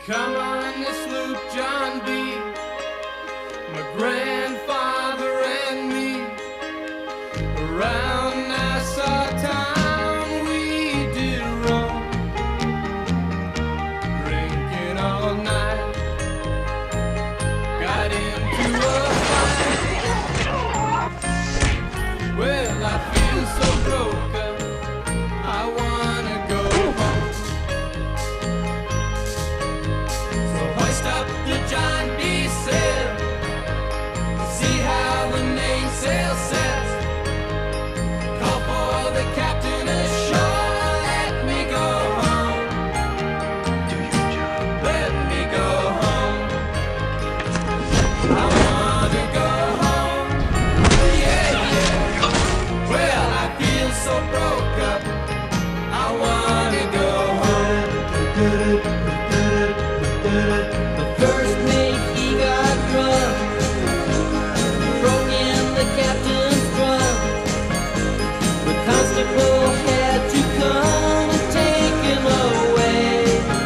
Come on the Sloop John B, my grandfather and me, around Nassau town we did roam, drinking all night, got into a fight. Well, I feel so broken, I wanna go home. So hoist up the John B sail, see how the mainsail sets, call for the captain ashore, let me go home, let me go home, I wanna go home, yeah, yeah, well I feel so broke up, I wanna go home. The first mate he got drunk, broke in the captain's trunk. The constable had to come and take him away.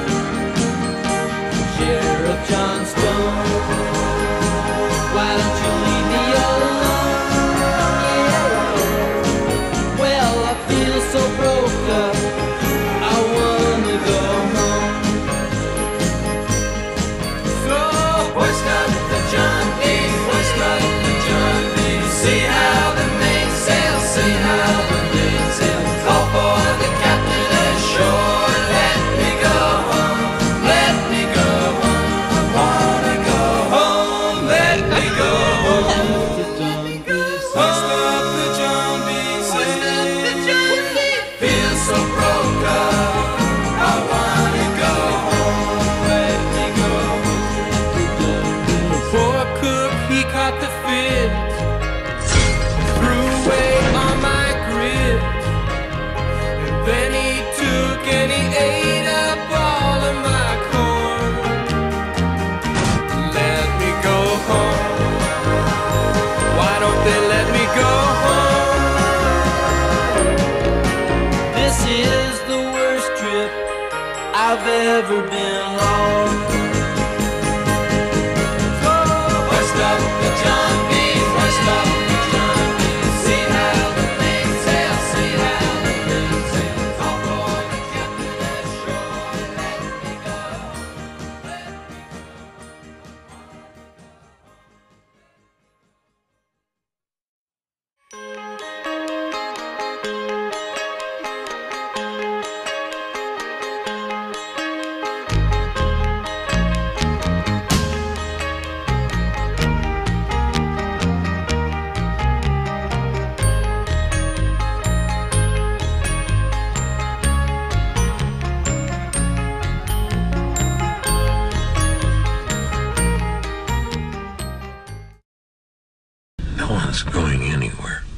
Sheriff John Stone, why don't you leave me alone? Yeah. Well, I feel so broke up, I wanna go home. So hoist up the John B, hoist up the John B, see how the mainsail, see how the mainsail, call for the captain ashore, let me go home, let me go home, I wanna go home, let me go home. Hoist up the John B, hoist up the John B, feel so broke up, I wanna go home, let me go home. The poor cook, he caught the fits, threw away all my grits, and then he took and he ate up all of my corn. Let me go home, why don't they let me go home? This is the worst trip I've ever been on. So hoist up the John B, hoist up the John B, see how the mainsail, see how the mainsail, call for the captain ashore, let me go home, let me go No one's going anywhere.